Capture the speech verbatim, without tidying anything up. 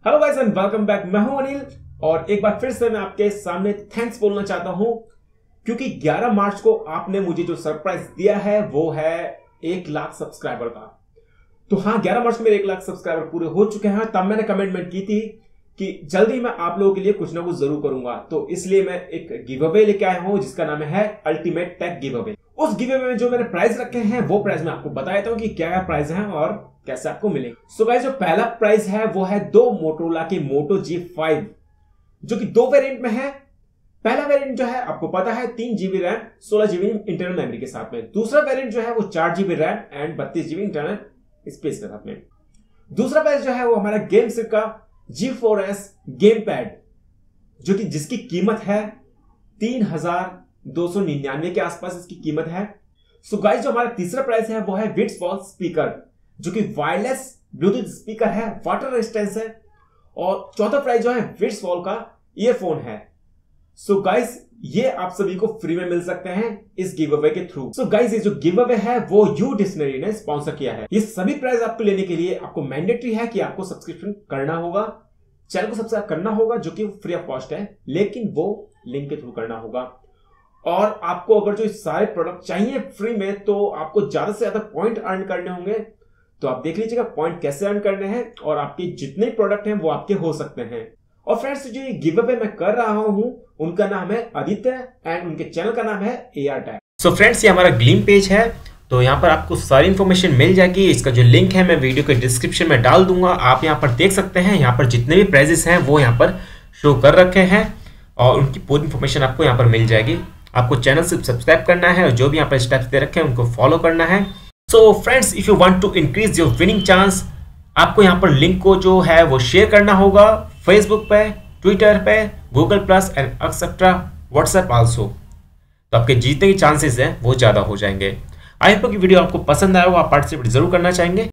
Hello guys and welcome back. मैं हूं अनिल और एक बार फिर से मैं आपके सामने थैंक्स बोलना चाहता हूं क्योंकि ग्यारह मार्च को आपने मुझे जो सरप्राइज दिया है वो है एक लाख सब्सक्राइबर का। तो हाँ, ग्यारह मार्च को मेरे एक लाख सब्सक्राइबर पूरे हो चुके हैं। तब मैंने कमिटमेंट की थी कि जल्दी मैं आप लोगों के लिए कुछ ना कुछ जरूर करूंगा। तो इसलिए मैं एक गिव अवे लेके आया हूं जिसका नाम है अल्टीमेट टेक गिव अवे। उस गिव अवे में जो मैंने प्राइस रखे हैं वो प्राइस मैं आपको बता देता हूं कि क्या क्या प्राइस है और कैसे आपको मिलेंगे। सो गाइस, जो पहला प्राइस है वो है दो मोटोरोला के मोटो जी फाइव जो कि दो वेरिएंट में है। पहला वेरिएंट जो है आपको पता है तीन जीबी रैम सोलह जीबी इंटरनल मेमोरी के साथ में। दूसरा वेरिएंट जो है वो चार जीबी रैम एंड बत्तीस जीबी इंटरनल स्पेस के साथ में। दूसरा प्राइस जो है वो हमारा गेमसिर का G four S game pad जो कि जिसकी कीमत है तीन हजार दो सौ निन्यानवे के आसपास इसकी कीमत है। सो गाइस, जो हमारा तीसरा प्राइस है वो है बिट्स फॉल स्पीकर जो कि वायरलेस ब्लूटूथ स्पीकर है, वाटर रेजिस्टेंस है। और चौथा प्राइस जो है बिट्स फॉल का ईयरफोन है। सो गाइस, ये आप सभी को फ्री में मिल सकते हैं इस गिव अवे के थ्रू। सो गाइस, ये जो गिव अवे है वो यू डिक्शनरी ने स्पॉन्सर किया है। ये सभी प्राइस आपको लेने के लिए आपको मैंडेटरी है कि आपको सब्सक्रिप्शन करना होगा, चैनल को सब्सक्राइब करना होगा जो कि फ्री ऑफ कॉस्ट है, लेकिन वो लिंक के थ्रू करना होगा। और आपको अगर जो सारे प्रोडक्ट चाहिए फ्री में तो आपको ज्यादा से ज्यादा पॉइंट अर्न करने होंगे। तो आप देख लीजिएगा पॉइंट कैसे अर्न करने हैं और आपके जितने प्रोडक्ट हैं वो आपके हो सकते हैं। और फ्रेंड्स, जो ये गिव अवे मैं कर रहा हूं उनका नाम है आदित्य एंड उनके चैनल का नाम है A R tag. So friends, ये हमारा ग्लीम पेज है। तो यहाँ पर आपको सारी इन्फॉर्मेशन मिल जाएगी। इसका जो लिंक है मैं वीडियो के डिस्क्रिप्शन में डाल दूंगा, आप यहाँ पर देख सकते हैं। यहाँ पर जितने भी प्राइजेस हैं वो यहाँ पर शो कर रखे हैं और उनकी पूरी इन्फॉर्मेशन आपको यहाँ पर मिल जाएगी। आपको चैनल से सब्सक्राइब करना है और जो भी यहाँ पर स्टेप्स दे रखे हैं उनको फॉलो करना है। So friends, if you want to increase your winning chance, आपको यहाँ पर लिंक को जो है वो शेयर करना होगा फेसबुक पे, ट्विटर पे, Google plus and etcetera, WhatsApp also. तो आपके जीतने के चांसेस हैं वो ज़्यादा हो जाएंगे। आई होप कि वीडियो आपको पसंद आया हो, आप पार्टिसिपेट जरूर करना चाहेंगे।